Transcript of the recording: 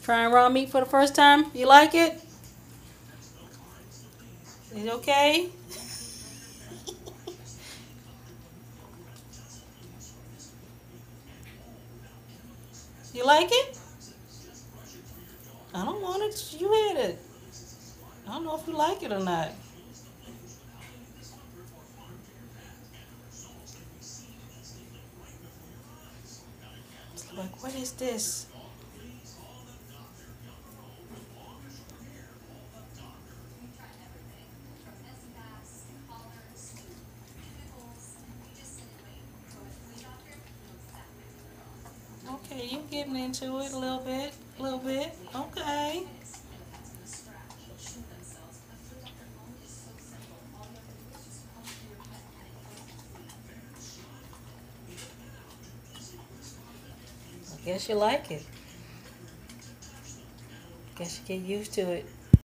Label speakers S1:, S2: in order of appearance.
S1: Trying raw meat for the first time. You like it? Is it okay? You like it? I don't want it. You had it. I don't know if you like it or not. It's like, what is this? Okay, you getting into it a little bit, a little bit. Okay. I guess you like it. Guess you get used to it.